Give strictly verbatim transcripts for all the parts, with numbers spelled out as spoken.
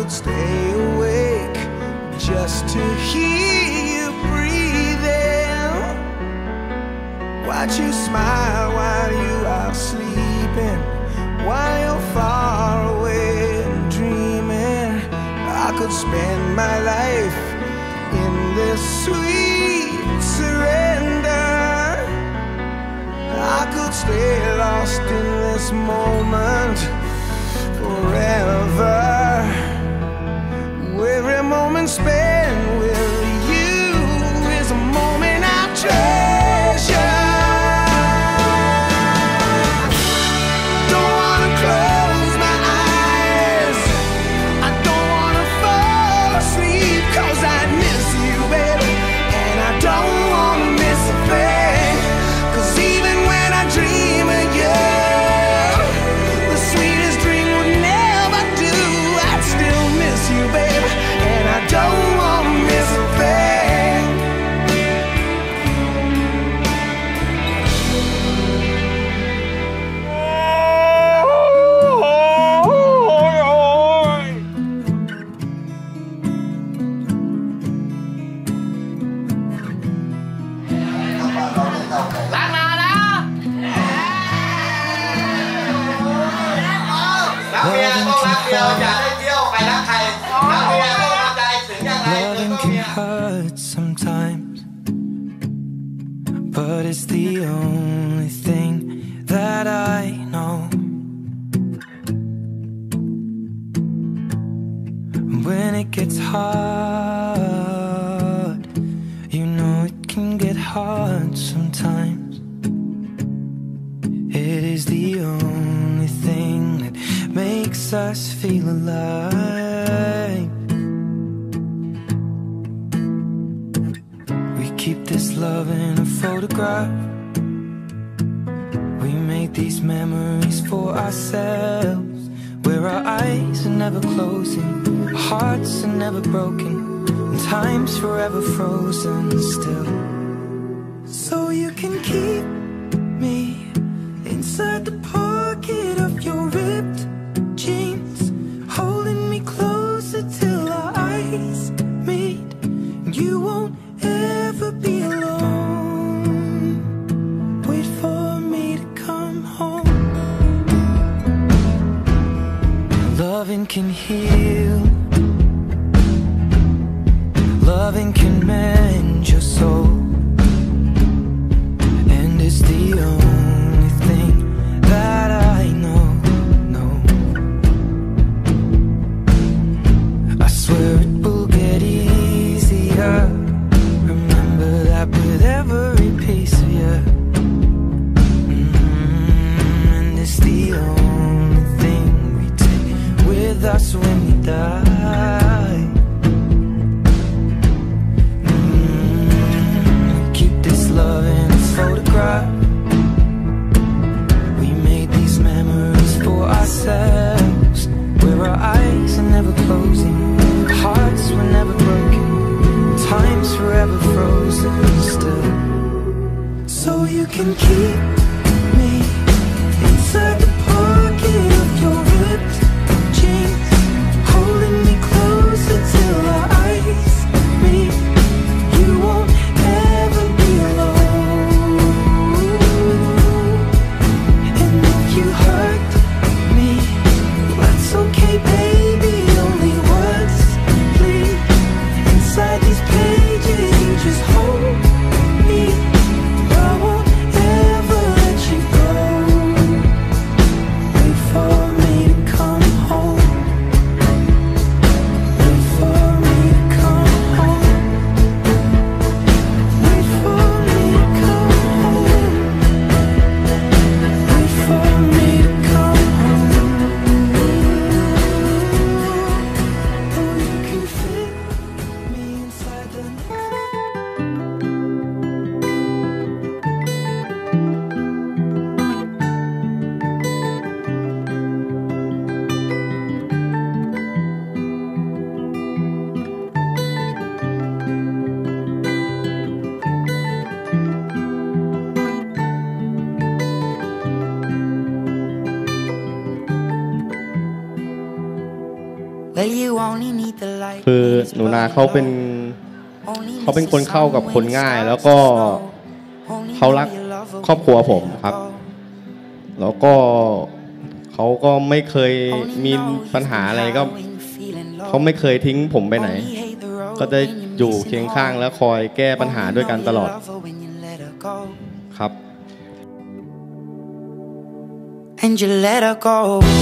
could stay awake just to hear you breathing, watch you smile while you are sleeping, while you're far away and dreaming. I could spend my life in this sweet surrender. I could stay lost in this moment forever. Every moment spent with you is a moment I treasure. Don't wanna close my eyes, I don't wanna fall asleep, 'cause I miss you, baby, and I don't wanna miss a thing. 'Cause even when I dream of you, the sweetest dream would never do. I'd still miss you, baby, and I don't wanna miss a thing. Loving can hurt sometimes, but it's the only thing that I know. When it gets hard, you know it can get hard sometimes. It is the only thing that makes us feel alive. We keep this love in a photograph. We make these memories for ourselves, where our eyes are never closing, our hearts are never broken, and time's forever frozen still. So you can keep me inside the pocket of your ripped jeans, holding me closer till our eyes meet. You won't ever be alone. Wait for me to come home. Loving can heal, loving can mend your soul, and it's the only thing that I know, no. I swear it will get easier. Remember that with every piece of you. Mm-hmm. And it's the only thing we take with us when we die. คือหนูนาเขาเป็นเขาเป็นคนเข้ากับคนง่ายแล้วก็เขารักครอบครัวผมครับแล้วก็เขาก็ไม่เคยมีปัญหาอะไรก็เขาไม่เคยทิ้งผมไปไหนก็จะอยู่เคียงข้างและคอยแก้ปัญหาด้วยกันตลอดครับ And you let her go.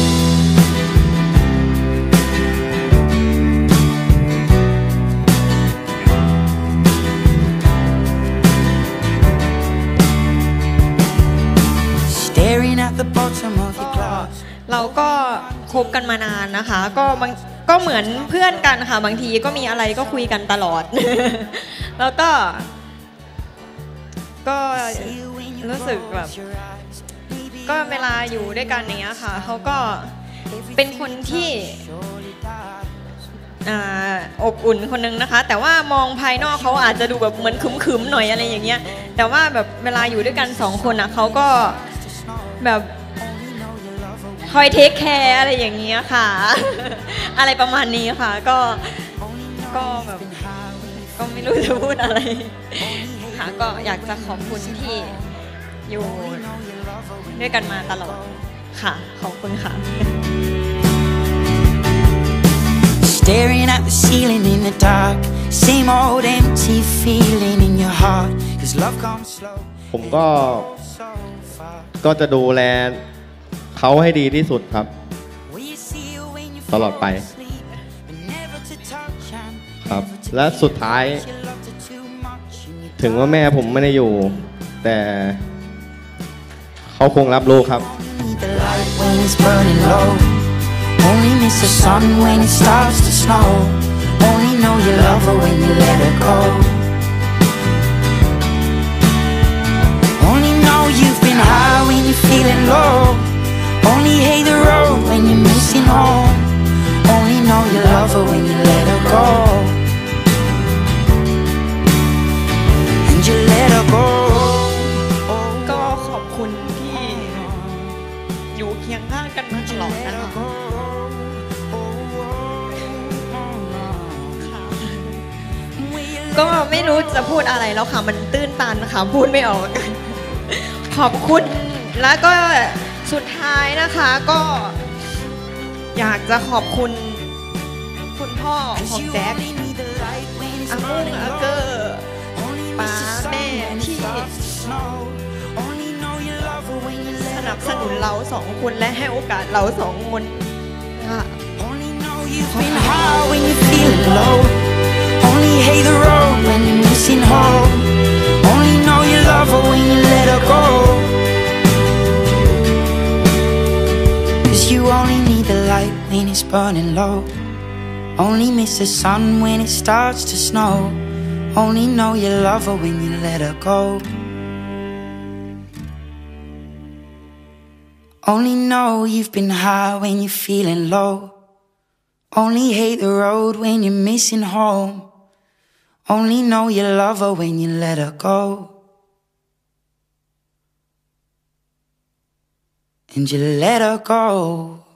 Staring at the bottom of your glass. เราก็คบกันมานานนะคะก็บางก็เหมือนเพื่อนกันค่ะบางทีก็มีอะไรก็คุยกันตลอด แล้วก็ก็รู้สึกแบบก็เวลาอยู่ด้วยกันเนี้ยค่ะเขาก็เป็นคนที่อบอุ่นคนนึงนะคะแต่ว่ามองภายนอกเขาอาจจะดูแบบเหมือนคึมๆหน่อยอะไรอย่างเงี้ยแต่ว่าแบบเวลาอยู่ด้วยกันสองคนนะเขาก็แบบคอยเทคแคร์อะไรอย่างเงี้ยค่ะ อะไรประมาณนี้ค่ะก็ก็แบบก็ไม่รู้จะพูดอะไรค่ะก็อยากจะขอบคุณที่อยู่ด้วยกันมาตลอดค่ะขอบคุณค่ะ Staring at the ceiling in the dark Same old empty feeling in your heart Cause love comes slow ผมก็ก็จะดูแลเขาให้ดีที่สุดครับตลอดไปครับและสุดท้ายถึงว่าแม่ผมไม่ได้อยู่แต่เขาคงรับรู้ครับ Only miss the sun when it starts to snow Only know you love her when you let her go Only know you've been high when you're feeling low Only hate the road when you're missing home Only know you love her when you let her go And you let her go ก็ขอบคุณที่อยู่เคียงข้างกันมาตลอดนะคะก็ไม่รู้จะพูดอะไรแล้วค่ะมันตื้นตันค่ะพูดไม่ออกกันขอบคุณแล้วก็สุดท้ายนะคะก็อยากจะขอบคุณคุณพ่อของแจ็คอามุ่งอาเกอร์ป้าแม่ที่สนับสนุนเราสองคนและให้โอกาสเราสองคนค่ะ Only hate the road when you're missing home Only know you love her when you let her go Cause you only need the light when it's burning low Only miss the sun when it starts to snow Only know you love her when you let her go Only know you've been high when you're feeling low Only hate the road when you're missing home Only know you love her when you let her go And you let her go